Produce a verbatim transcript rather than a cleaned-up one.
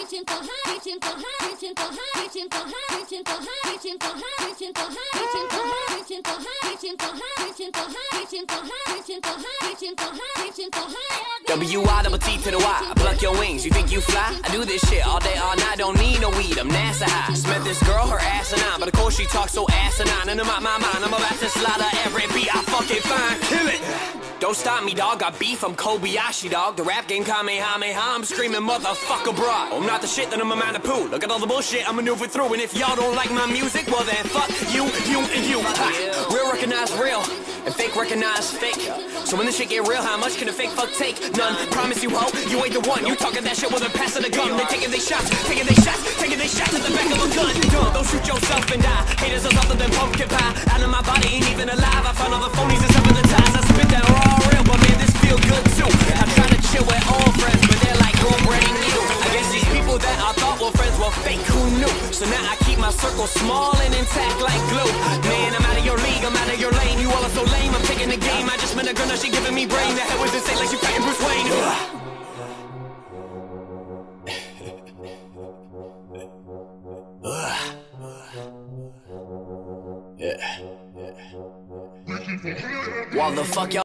reaching for high, reaching for high, reaching for high, reaching for high, reaching for high, reaching for high, reaching for high, reaching for high, reaching for high, reaching for high, reaching for high, reaching for high, reaching for high, reaching for high, reaching for high. W I double T to the Y, I pluck your wings, you think you fly? I do this shit all day, all night, don't need no weed, I'm NASA high. Met this girl, her asinine, but of course she talks so asinine. And in my, my mind, I'm about to slaughter every beat I fucking find. Kill it! Don't stop me, dog, got beef, I'm Kobayashi, dog. The rap game Kamehameha, I'm screaming motherfucker broad. I'm not the shit, then I'm a man of poo. Look at all the bullshit I'm maneuvering through. And if y'all don't like my music, well then fuck you, you, and you. Ha. Real recognize real, and fake recognize fake. So when this shit get real, how much can a fake fuck take? None, promise you ho, you ain't the one. You talking that shit with a pass of the gun. They taking they shots, taking they shots, taking they shots at the back of a gun. Dumb, don't shoot yourself and die. Haters are nothing than pumpkin pie. Out of my body, ain't even alive. I found all the phonies and some of the ties. I spit that raw real, but man, this feel good too. I try to chill with all friends, but they're like cornbreading you. I guess these people that I thought were friends were fake, who knew? So now I keep my circle small and intact like glue. Man, I'm out of your league, I'm out of your lane. You all are so lame, I'm taking the game. I just met a girl, now she giving me brain. The hell was insane, like she fighting Bruce Wayne. Yeah. While the fuck y'all